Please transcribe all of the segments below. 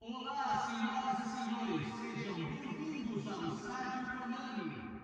Olá, senhoras e senhores, sejam bem-vindos ao Estádio Conani.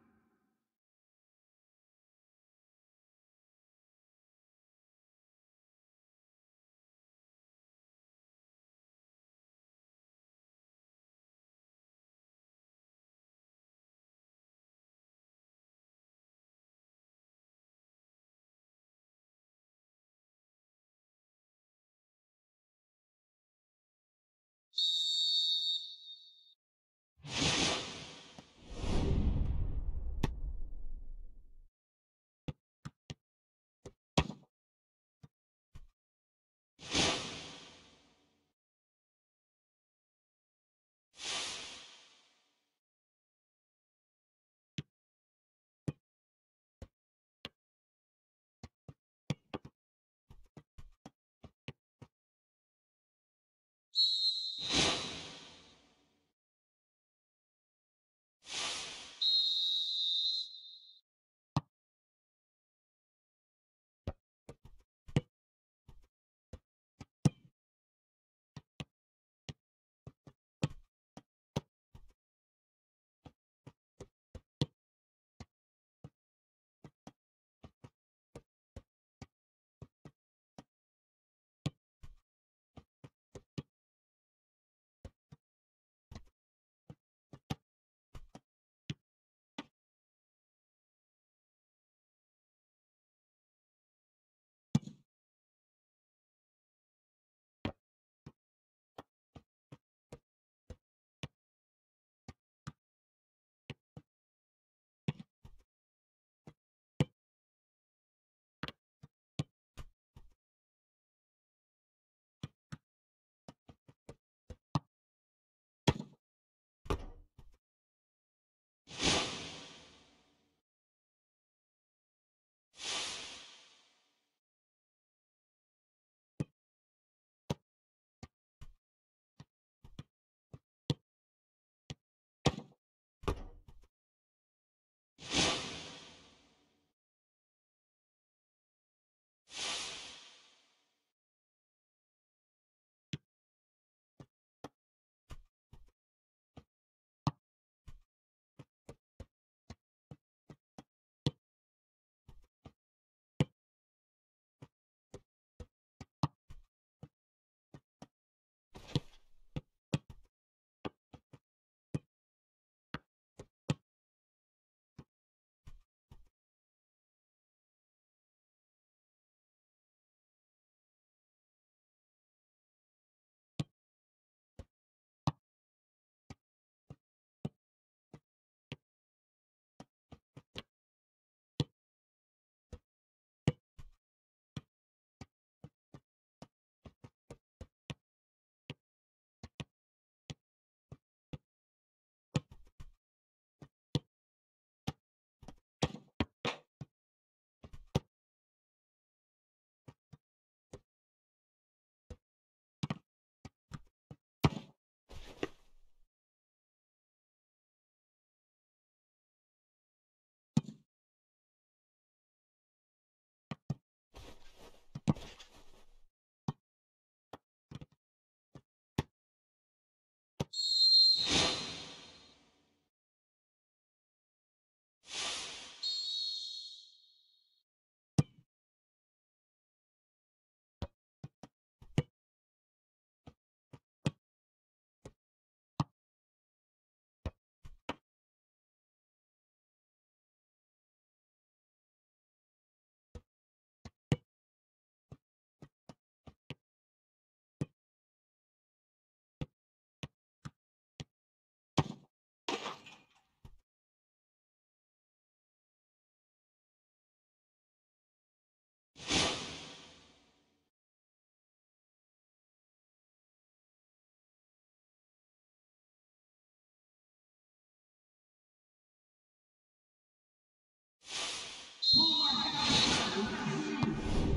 Gol marcado para o Brasil.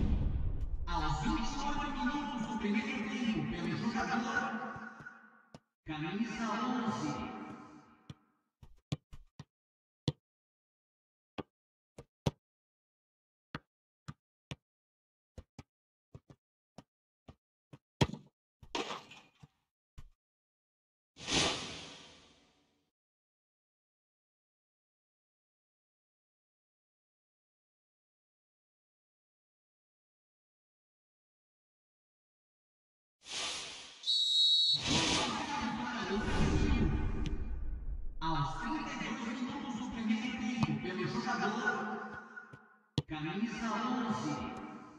Aos 28 minutos do primeiro tempo, pelo jogador camisa 11. Aos 32 minutos do primeiro tempo, pelo jogador, camisa 11.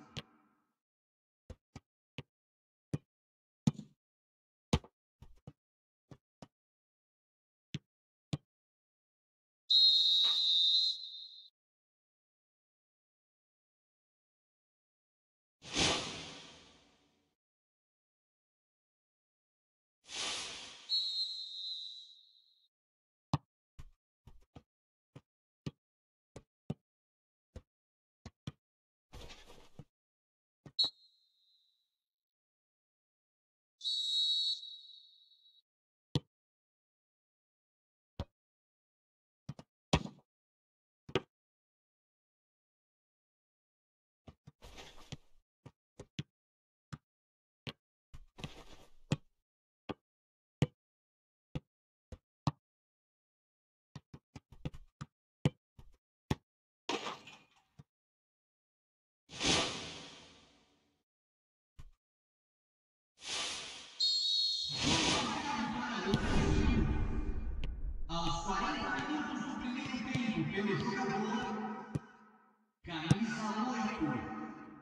Aos 40 minutos do primeiro tempo, pelo jogador, camisa 8.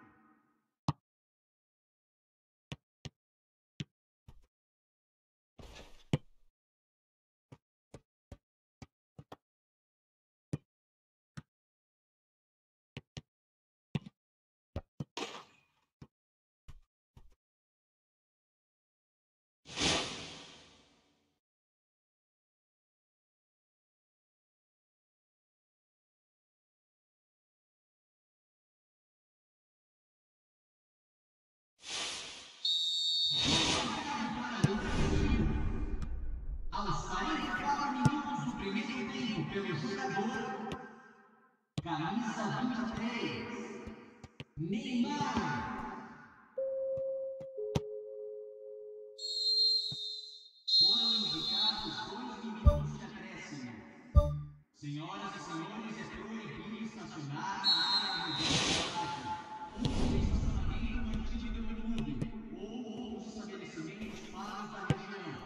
Aos 44 minutos do primeiro tempo, pelo jogador, camisa 23, Neymar. Foram indicados 2 minutos de acréscimo. Senhoras e senhores, é proibido estacionar na área do estádio. Use o estacionamento mantido pelo clube ou outros estabelecimentos pagos da região.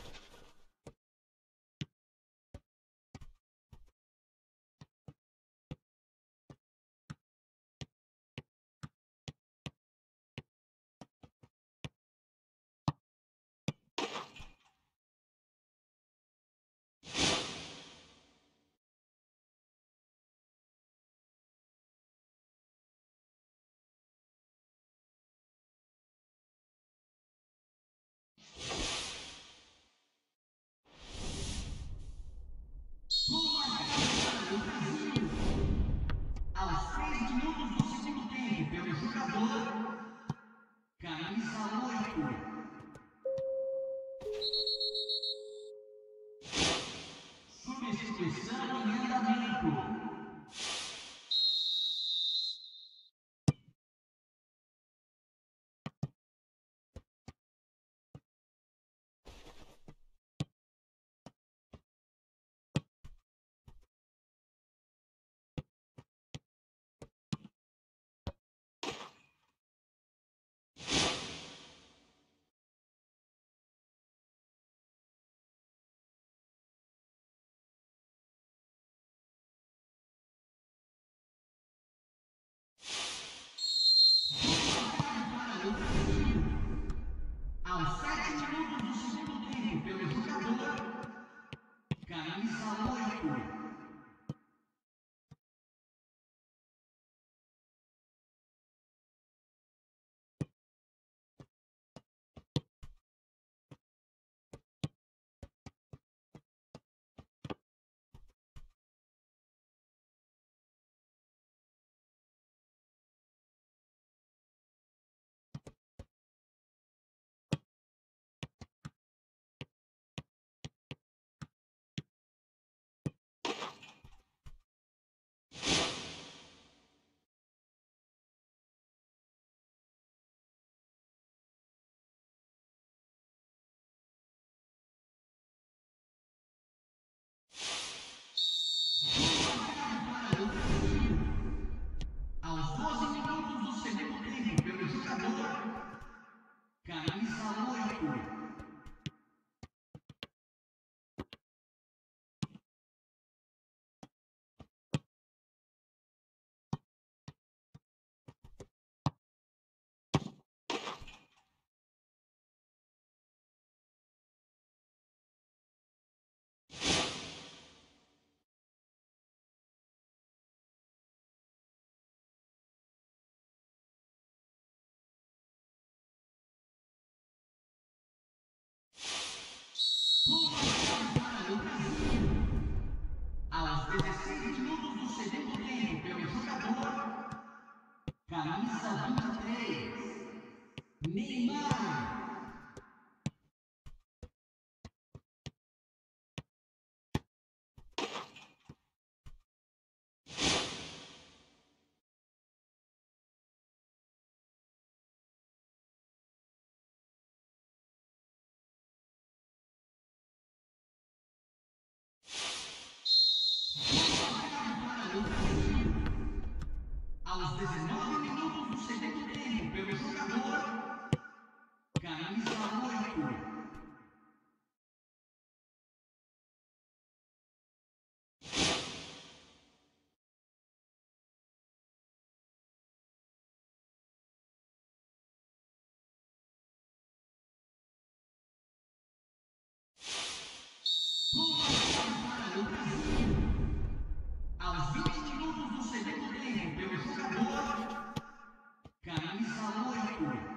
Gol marcado para o Brasil. Aos 3 minutos do segundo tempo, pelo jogador, camisa 8. Substituição em andamento. Aos 7 minutos do segundo tempo, pelo jogador, camisa 8. Aos 12 minutos do segundo tempo, pelo jogador, camisa 8. Aos 16 minutos do segundo tempo, pelo jogador, camisa 23, Neymar. Aos 19 minutos do segundo tempo, pelo jogador, camisa 8. Gol marcado para o Brasil. Aos 20 minutos do segundo tempo, pelo jogador, camisa 8.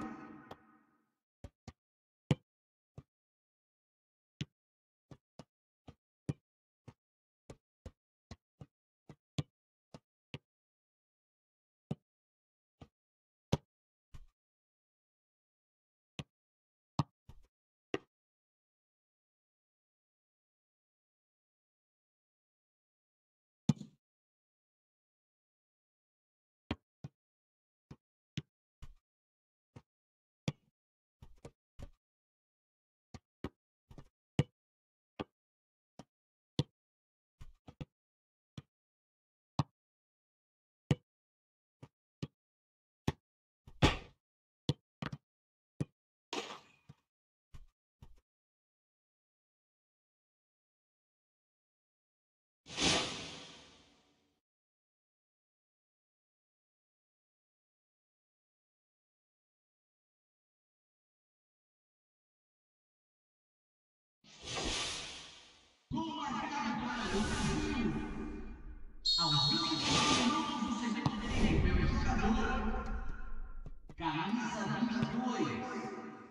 Gol marcado para o Brasil. Aos 24 minutos do segundo tempo, pelo jogador, camisa 22.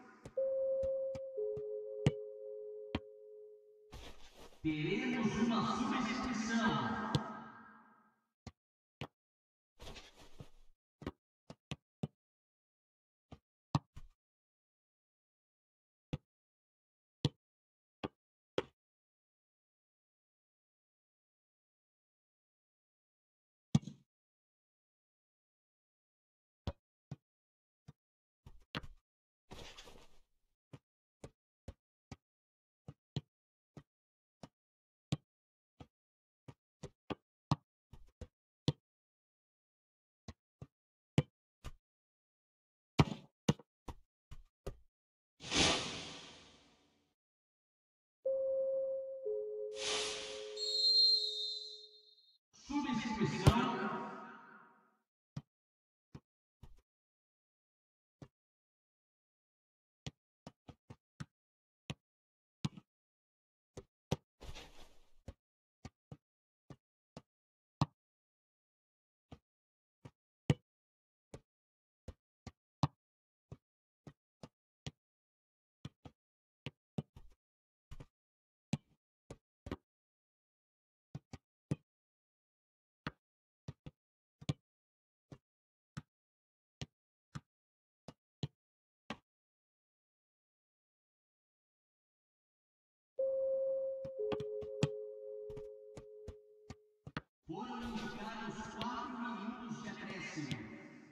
Teremos uma substituição. Substituição. Foram indicados 4 minutos de acréscimo.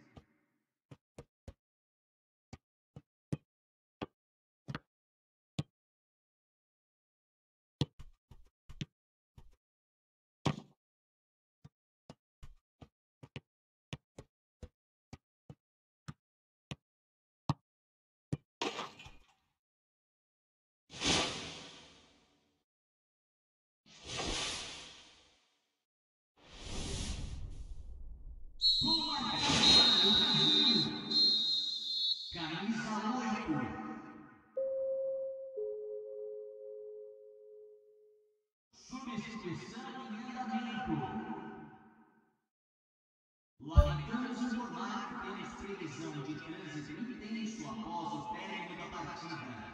Gol marcado para o Brasil. Camisa 8. Substituição em andamento. Lamentamos informar que temos previsão de trânsito intenso após o término da partida.